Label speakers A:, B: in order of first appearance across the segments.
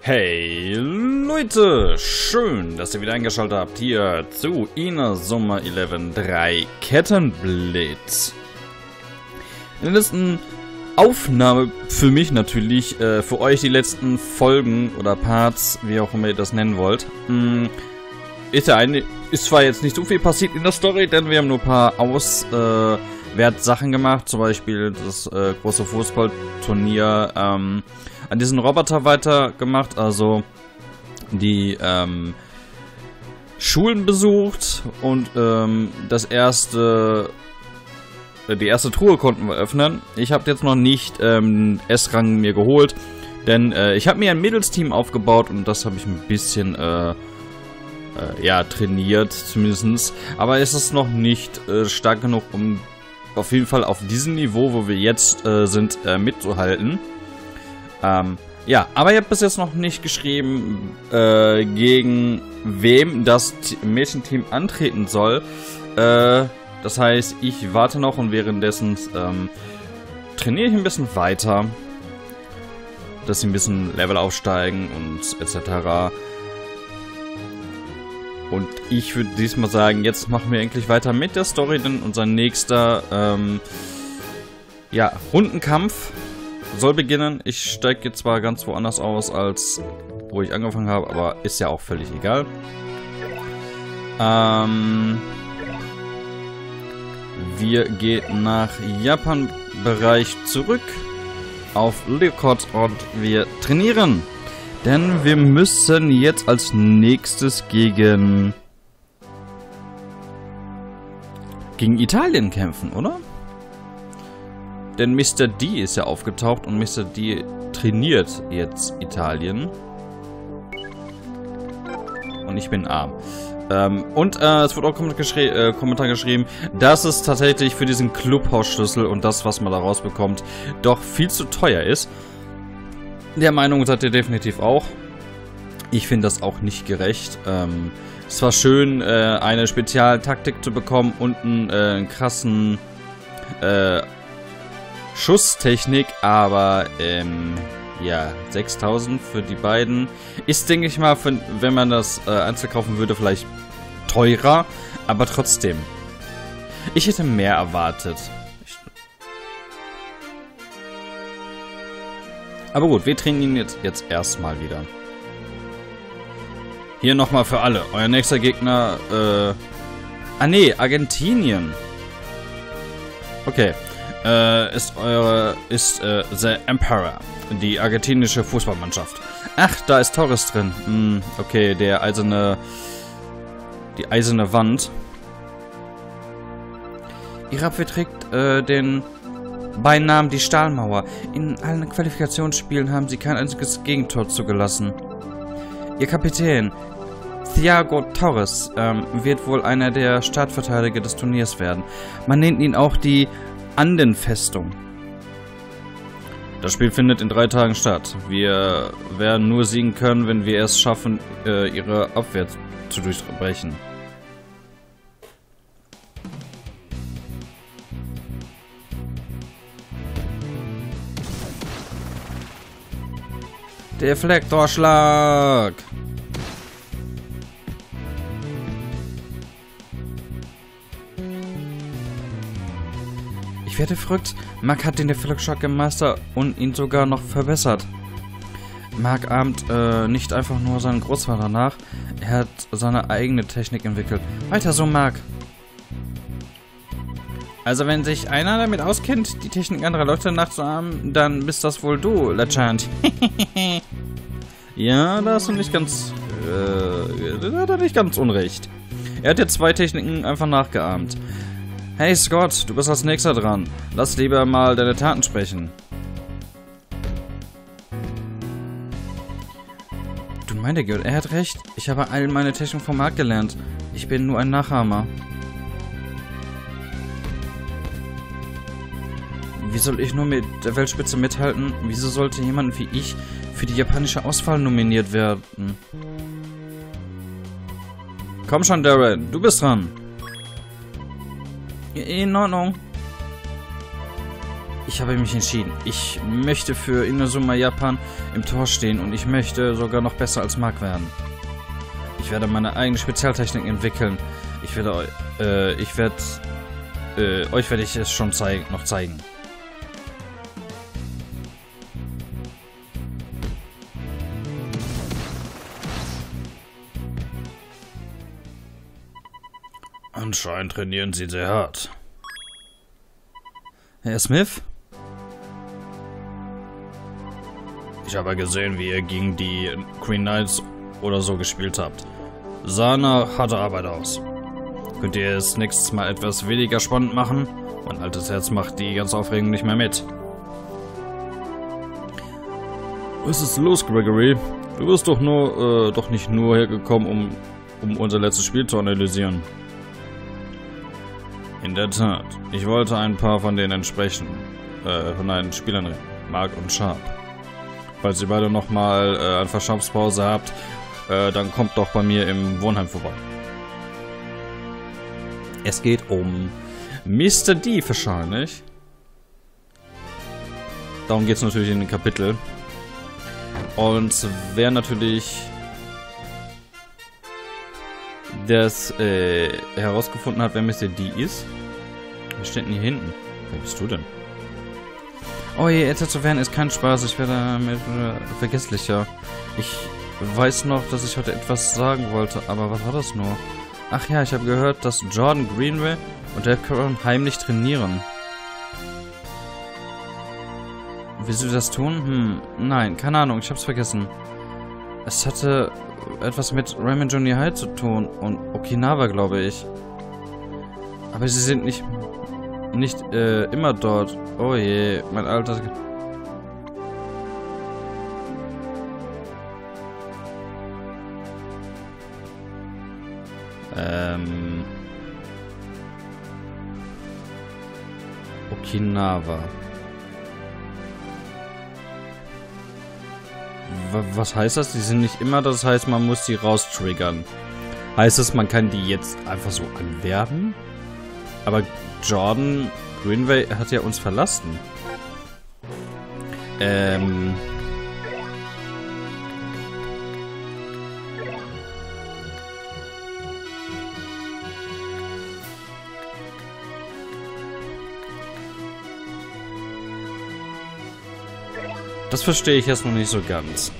A: Hey Leute, schön, dass ihr wieder eingeschaltet habt hier zu Inazuma 11 3 Kettenblitz. In der letzten Aufnahme für mich natürlich, für euch die letzten Folgen oder Parts, wie auch immer ihr das nennen wollt, ist zwar jetzt nicht so viel passiert in der Story, denn wir haben nur ein paar Auswertsachen gemacht, zum Beispiel das große Fußballturnier, an diesen Roboter weitergemacht, also die Schulen besucht und die erste Truhe konnten wir öffnen. Ich habe jetzt noch nicht S-Rang mir geholt, denn ich habe mir ein Mädelsteam aufgebaut und das habe ich ein bisschen ja, trainiert zumindest. Aber es ist noch nicht stark genug, um auf jeden Fall auf diesem Niveau, wo wir jetzt sind, mitzuhalten. Ja, aber ihr habt bis jetzt noch nicht geschrieben, gegen wem das Mädchenteam antreten soll. Das heißt, ich warte noch und währenddessen trainiere ich ein bisschen weiter, dass sie ein bisschen Level aufsteigen und etc. Und ich würde diesmal sagen, jetzt machen wir endlich weiter mit der Story, denn unser nächster ja, Rundenkampf soll beginnen. Ich steige jetzt zwar ganz woanders aus, als wo ich angefangen habe, aber ist ja auch völlig egal. Wir gehen nach Japan-Bereich zurück auf Leokot und wir trainieren. Denn wir müssen jetzt als nächstes gegen Italien kämpfen, oder? Denn Mr. D ist ja aufgetaucht und Mr. D trainiert jetzt Italien. Und ich bin arm. Es wurde auch Kommentar geschrieben, dass es tatsächlich für diesen Clubhausschlüssel und das, was man da rausbekommt, doch viel zu teuer ist. Der Meinung seid ihr definitiv auch. Ich finde das auch nicht gerecht. Es war schön, eine Spezialtaktik zu bekommen und einen krassen Schusstechnik, aber ja, 6.000 für die beiden ist, denke ich mal, wenn man das einzeln kaufen würde, vielleicht teurer, aber trotzdem. Ich hätte mehr erwartet. Aber gut, wir trainieren jetzt erstmal wieder. Hier nochmal für alle. Euer nächster Gegner, Argentinien. Okay. Ist The Emperor, die argentinische Fußballmannschaft. Ach, da ist Torres drin. Okay, die eiserne Wand. Ihre Abwehr trägt den Beinamen die Stahlmauer. In allen Qualifikationsspielen haben sie kein einziges Gegentor zugelassen. Ihr Kapitän, Thiago Torres, wird wohl einer der Startverteidiger des Turniers werden. Man nennt ihn auch die Andenfestung. Das Spiel findet in 3 Tagen statt. Wir werden nur siegen können, wenn wir es schaffen, ihre Abwehr zu durchbrechen. Deflektorschlag! Ich werde verrückt. Mark hat den Deflektorschlag gemeistert und ihn sogar noch verbessert. Mark ahmt nicht einfach nur seinen Großvater nach. Er hat seine eigene Technik entwickelt. Weiter so, Mark. Also wenn sich einer damit auskennt, die Technik anderer Leute nachzuahmen, dann bist das wohl du, LeChant. Ja, da hast du nicht ganz... da hat er nicht ganz unrecht. Er hat ja 2 Techniken einfach nachgeahmt. Hey Scott, du bist als nächster dran. Lass lieber mal deine Taten sprechen. Du meine Güte, er hat recht. Ich habe all meine Technik vom Markt gelernt. Ich bin nur ein Nachahmer. Wie soll ich nur mit der Weltspitze mithalten? Wieso sollte jemand wie ich für die japanische Auswahl nominiert werden? Komm schon, Darren, du bist dran. In Ordnung. Ich habe mich entschieden. Ich möchte für Inazuma Japan im Tor stehen und ich möchte sogar noch besser als Mark werden. Ich werde meine eigene Spezialtechnik entwickeln. Euch werde ich es schon noch zeigen. Anscheinend trainieren sie sehr hart. Herr Smith? Ich habe gesehen, wie ihr gegen die Green Knights oder so gespielt habt. Sah nach harter Arbeit aus. Könnt ihr es nächstes Mal etwas weniger spannend machen? Mein altes Herz macht die ganze Aufregung nicht mehr mit. Was ist los, Gregory? Du wirst doch nicht nur hergekommen, um unser letztes Spiel zu analysieren. In der Tat. Ich wollte ein paar von den von den Spielern reden. Mark und Sharp. Falls ihr beide nochmal eine Verschnaufspause habt, dann kommt doch bei mir im Wohnheim vorbei. Es geht um Mr. D wahrscheinlich. Darum geht es natürlich in dem Kapitel. Und wer natürlich das herausgefunden hat, wer Mr. D ist. Wer steht denn hier hinten? Wer bist du denn? Oh je, älter zu werden ist kein Spaß. Ich werde damit vergesslicher. Ich weiß noch, dass ich heute etwas sagen wollte, aber was war das nur? Ach ja, ich habe gehört, dass Jordan Greenway und Dave Cameron heimlich trainieren. Willst du das tun? Nein, keine Ahnung, ich hab's vergessen. Es hatte etwas mit Raymond Junior High zu tun und Okinawa, glaube ich. Aber sie sind nicht immer dort. Oh je, mein alter... Okinawa. Was heißt das? Die sind nicht immer, das heißt, man muss die raustriggern. Heißt das, man kann die jetzt einfach so anwerben? Aber Jordan Greenway hat ja uns verlassen. Das verstehe ich jetzt noch nicht so ganz.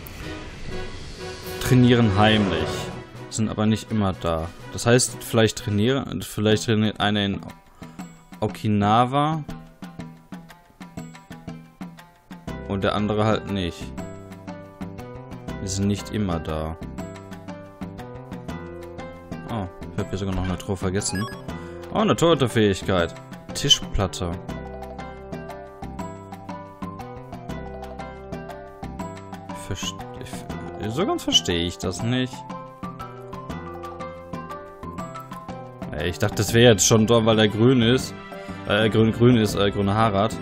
A: Trainieren heimlich. Sind aber nicht immer da. Das heißt, vielleicht trainiert einer in Okinawa. Und der andere halt nicht. Die sind nicht immer da. Oh, ich habe hier sogar noch eine Truhe vergessen. Oh, eine Torhüterfähigkeit. Tischplatte. So ganz verstehe ich das nicht. Ich dachte, das wäre jetzt schon da, weil der grün ist. Grün ist, grüne Haare hat.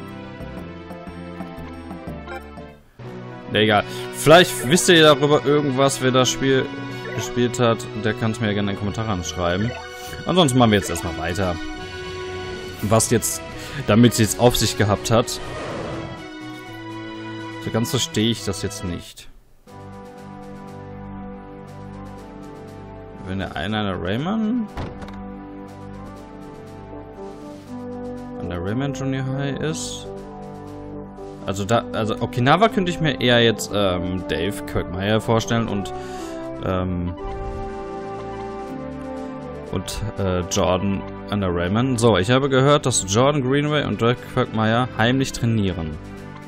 A: Ja, egal. Vielleicht wisst ihr darüber irgendwas, wer das Spiel gespielt hat. Der kann es mir ja gerne in den Kommentaren schreiben. Ansonsten machen wir jetzt erstmal weiter. Was jetzt, damit sie jetzt auf sich gehabt hat. So ganz verstehe ich das jetzt nicht. Wenn der eine an der Raymond Junior High ist. Also Okinawa könnte ich mir eher jetzt Dave Quagmire vorstellen und Jordan an der Raymond. So, ich habe gehört, dass Jordan Greenway und Dave Quagmire heimlich trainieren.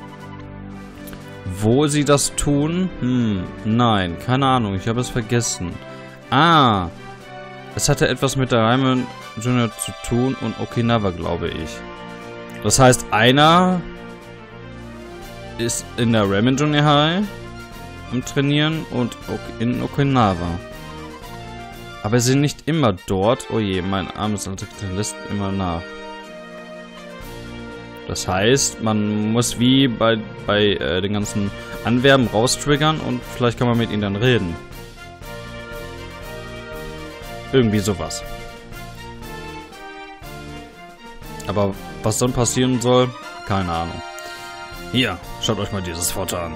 A: Wo sie das tun? Nein, keine Ahnung, ich habe es vergessen. Ah, es hatte etwas mit der Raymond Junior zu tun und Okinawa, glaube ich. Das heißt, einer ist in der Raymond Junior High am Trainieren und in Okinawa. Aber sie sind nicht immer dort. Oh je, mein armes Alter lässt immer nach. Das heißt, man muss wie bei den ganzen Anwerben raustriggern und vielleicht kann man mit ihnen dann reden. Irgendwie sowas. Aber was dann passieren soll, Keine Ahnung. Hier, schaut euch mal dieses Foto an.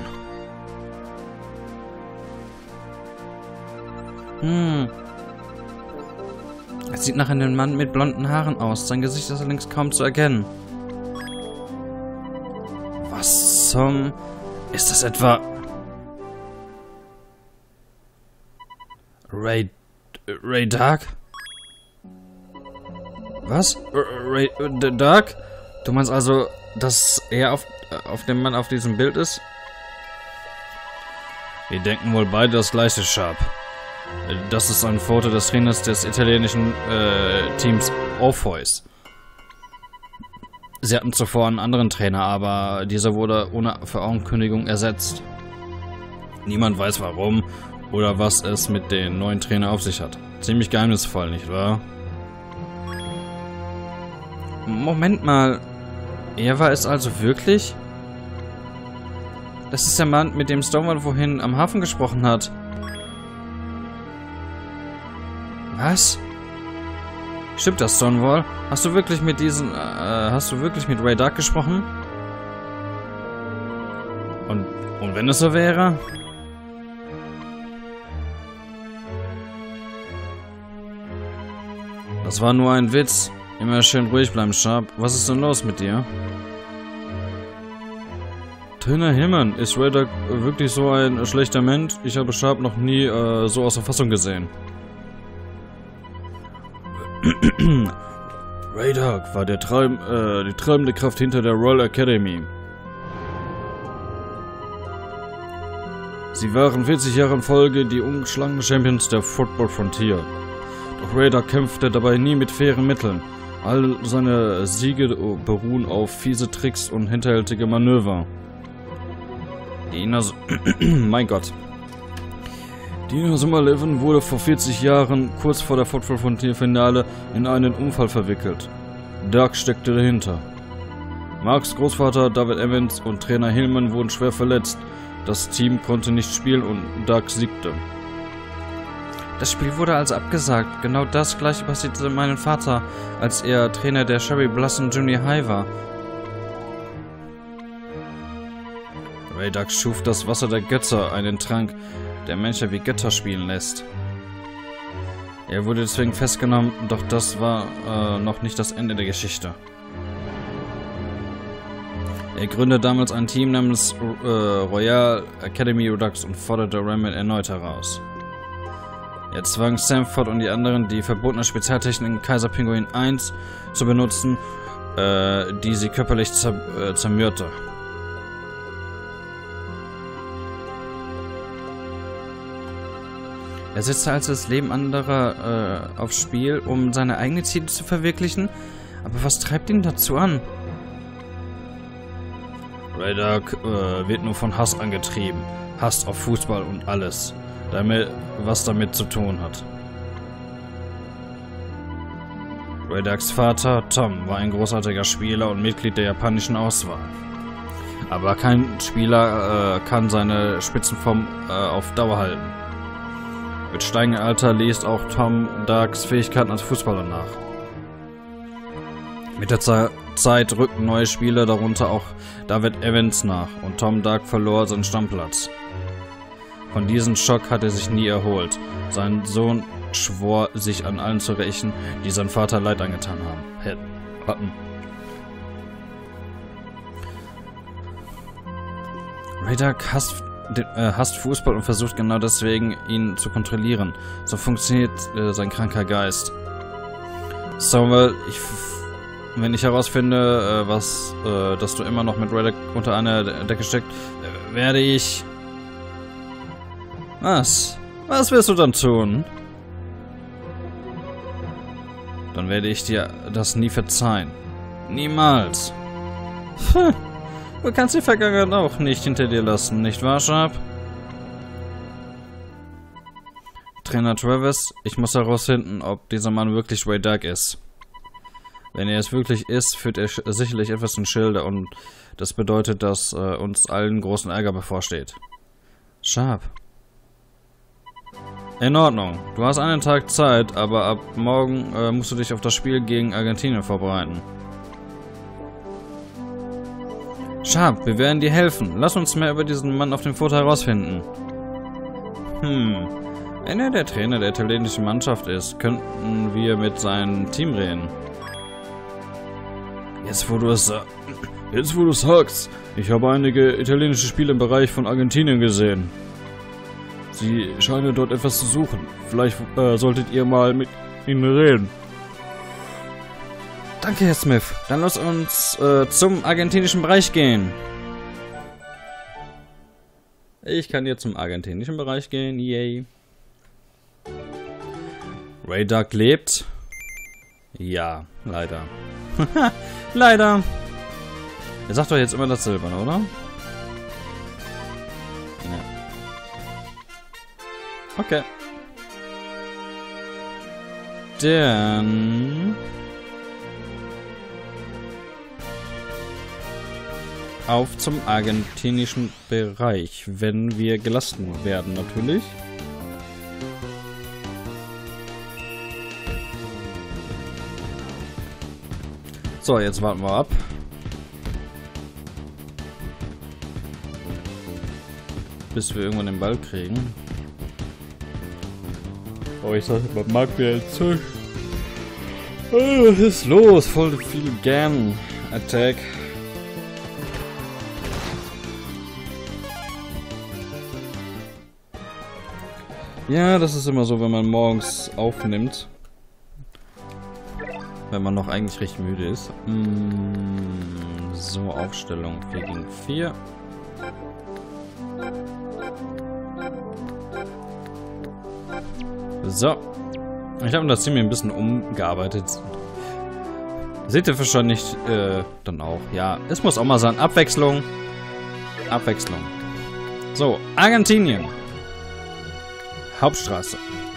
A: Es sieht nach einem Mann mit blonden Haaren aus. Sein Gesicht ist allerdings kaum zu erkennen. Was zum... Ist das etwa... Ray Dark? Was? Ray Dark? Du meinst also, dass er auf dem Mann auf diesem Bild ist? Wir denken wohl beide das gleiche, Sharp. Das ist ein Foto des Trainers des italienischen Teams Orpheus. Sie hatten zuvor einen anderen Trainer, aber dieser wurde ohne Vorankündigung ersetzt. Niemand weiß warum oder was es mit dem neuen Trainer auf sich hat. Ziemlich geheimnisvoll, nicht wahr? Moment mal. Er war es also wirklich? Das ist der Mann, mit dem Stonewall vorhin am Hafen gesprochen hat. Was? Stimmt das, Stonewall? Hast du wirklich mit Ray Dark gesprochen? Und wenn es so wäre? Das war nur ein Witz. Immer schön ruhig bleiben, Sharp. Was ist denn los mit dir? Trainer Hillman, ist Ray Dark wirklich so ein schlechter Mensch? Ich habe Sharp noch nie so außer Fassung gesehen. Ray Dark war die treibende Kraft hinter der Royal Academy. Sie waren 40 Jahre in Folge die ungeschlagenen Champions der Football Frontier. Doch Ray Dark kämpfte dabei nie mit fairen Mitteln. All seine Siege beruhen auf fiese Tricks und hinterhältige Manöver. Mein Gott. Die Inazuma 11 wurde vor 40 Jahren, kurz vor der Football Frontier Finale, in einen Unfall verwickelt. Dark steckte dahinter. Marks Großvater David Evans und Trainer Hillman wurden schwer verletzt. Das Team konnte nicht spielen und Dark siegte. Das Spiel wurde also abgesagt. Genau das gleiche passierte meinem Vater, als er Trainer der Cherry Blossom Junior High war. Ray Dark schuf das Wasser der Götter, einen Trank, der Menschen wie Götter spielen lässt. Er wurde deswegen festgenommen, doch das war noch nicht das Ende der Geschichte. Er gründete damals ein Team namens Royal Academy Redux und forderte Raymond erneut heraus. Er zwang Sanford und die anderen, die verbotene Spezialtechniken Kaiser Pinguin 1 zu benutzen, die sie körperlich zermürbte. Er setzte also das Leben anderer aufs Spiel, um seine eigenen Ziele zu verwirklichen. Aber was treibt ihn dazu an? Ray Dark wird nur von Hass angetrieben. Hass auf Fußball und alles, was damit zu tun hat. Ray Darks Vater, Tom, war ein großartiger Spieler und Mitglied der japanischen Auswahl. Aber kein Spieler kann seine Spitzenform auf Dauer halten. Mit steigendem Alter liest auch Tom Darks Fähigkeiten als Fußballer nach. Mit der Zeit rückten neue Spieler, darunter auch David Evans, nach und Tom Dark verlor seinen Stammplatz. Von diesem Schock hat er sich nie erholt. Sein Sohn schwor, sich an allen zu rächen, die seinem Vater Leid angetan hatten. Ray Dark hasst Fußball und versucht genau deswegen, ihn zu kontrollieren. So funktioniert sein kranker Geist. Samuel, wenn ich herausfinde, dass du immer noch mit Ray Dark unter einer Decke steckt, werde ich... Was? Was wirst du dann tun? Dann werde ich dir das nie verzeihen. Niemals. Du kannst die Vergangenheit auch nicht hinter dir lassen, nicht wahr, Sharp? Trainer Travis, ich muss herausfinden, ob dieser Mann wirklich Ray Dark ist. Wenn er es wirklich ist, führt er sicherlich etwas in Schilde und das bedeutet, dass uns allen großen Ärger bevorsteht. Sharp. In Ordnung. Du hast einen Tag Zeit, aber ab morgen musst du dich auf das Spiel gegen Argentinien vorbereiten. Sharp, wir werden dir helfen. Lass uns mehr über diesen Mann auf dem Foto herausfinden. Wenn er der Trainer der italienischen Mannschaft ist, könnten wir mit seinem Team reden. Jetzt, wo du es sagst, ich habe einige italienische Spiele im Bereich von Argentinien gesehen. Sie scheinen dort etwas zu suchen. Vielleicht solltet ihr mal mit ihnen reden. Danke, Herr Smith. Dann lass uns zum argentinischen Bereich gehen. Ich kann jetzt zum argentinischen Bereich gehen. Yay. Ray Duck lebt. Ja, leider. Leider. Er sagt doch jetzt immer dasselbe, oder? Ja. Okay. Dann auf zum argentinischen Bereich, wenn wir gelassen werden, natürlich. So, jetzt warten wir ab. Bis wir irgendwann den Ball kriegen. Oh, ich sag, man mag wieder ein Zeug. Oh, was ist los? Voll viel Gern. Attack. Ja, das ist immer so, wenn man morgens aufnimmt. Wenn man noch eigentlich recht müde ist. So, Aufstellung 4 gegen 4. So. Ich habe das ziemlich ein bisschen umgearbeitet. Seht ihr wahrscheinlich dann auch. Ja, es muss auch mal sein. Abwechslung. Abwechslung. So, Argentinien. Hauptstraße.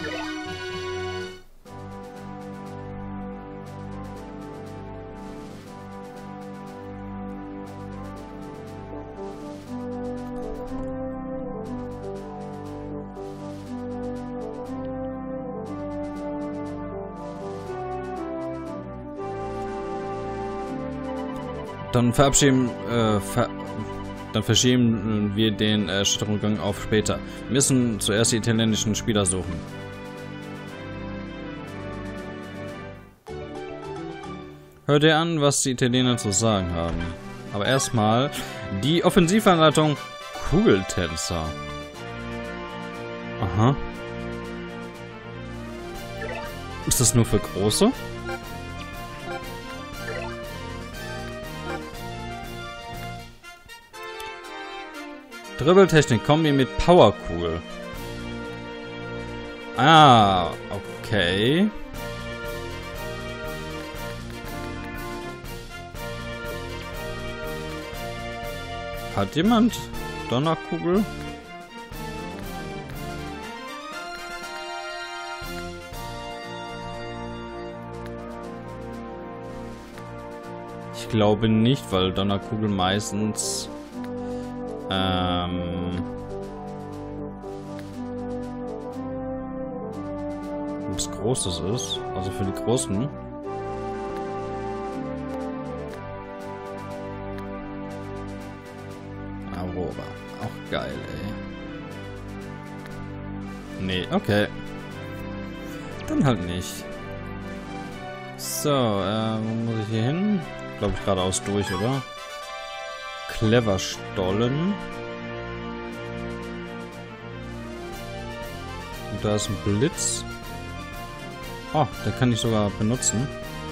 A: Dann verschieben wir den Stadtrundgang auf später. Wir müssen zuerst die italienischen Spieler suchen. Hört ihr an, was die Italiener zu sagen haben. Aber erstmal die Offensivanleitung Kugeltänzer. Aha. Ist das nur für Große? Dribbeltechnik Kombi mit Powerkugel. Ah, okay. Hat jemand Donnerkugel? Ich glaube nicht, weil Donnerkugel meistens was Großes ist, also für die Großen. Aurora, auch geil, ey. Nee, okay. Dann halt nicht. So, wo muss ich hier hin? Glaube ich geradeaus durch, oder? Clever Stollen. Und da ist ein Blitz. Oh, den kann ich sogar benutzen.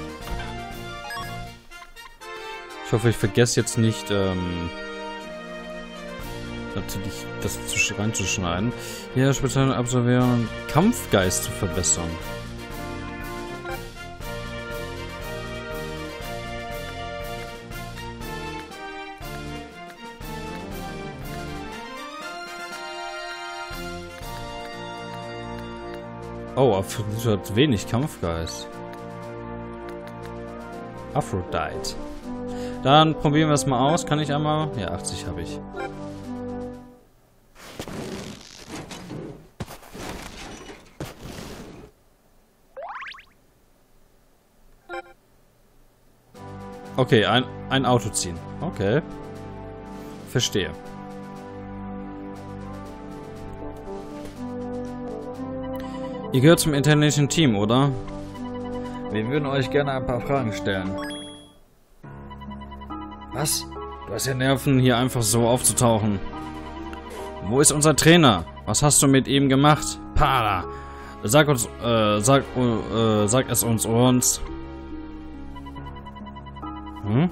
A: Ich hoffe, ich vergesse jetzt nicht, natürlich das reinzuschneiden. Hier speziell absolvieren und Kampfgeist zu verbessern. Oh, Aphrodite hat wenig Kampfgeist. Aphrodite. Dann probieren wir es mal aus. Kann ich einmal? Ja, 80 habe ich. Okay, ein Auto ziehen. Okay. verstehe. Ihr gehört zum italienischen Team, oder? Wir würden euch gerne ein paar Fragen stellen. Was? Du hast ja Nerven, hier einfach so aufzutauchen. Wo ist unser Trainer? Was hast du mit ihm gemacht? Para! Sag es uns. Hm?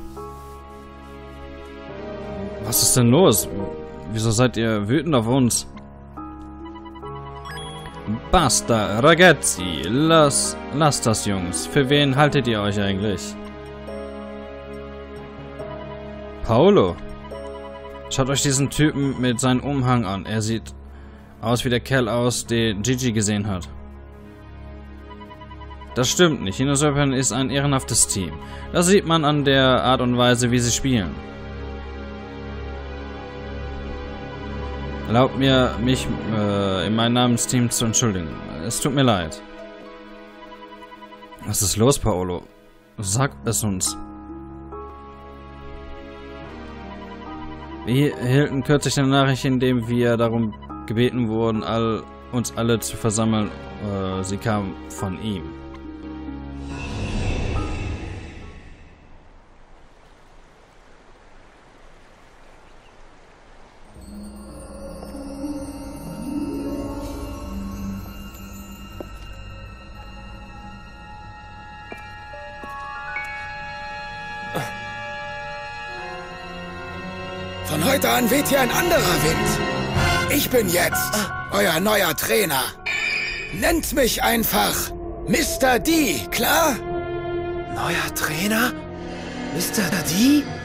A: Was ist denn los? Wieso seid ihr wütend auf uns? Basta, ragazzi, lasst das, Jungs. Für wen haltet ihr euch eigentlich? Paolo. Schaut euch diesen Typen mit seinem Umhang an. Er sieht aus wie der Kerl aus, den Gigi gesehen hat. Das stimmt nicht. Hinoserpent ist ein ehrenhaftes Team. Das sieht man an der Art und Weise, wie sie spielen. Erlaubt mir, mich in meinem Namensteam zu entschuldigen. Es tut mir leid. Was ist los, Paolo? Sag es uns. Wir erhielten kürzlich eine Nachricht, in der wir darum gebeten wurden, uns alle zu versammeln. Sie kam von ihm.
B: Von heute an weht hier ein anderer Wind. Ich bin jetzt euer neuer Trainer. Nennt mich einfach Mr. D, klar?
C: Neuer Trainer? Mr. D?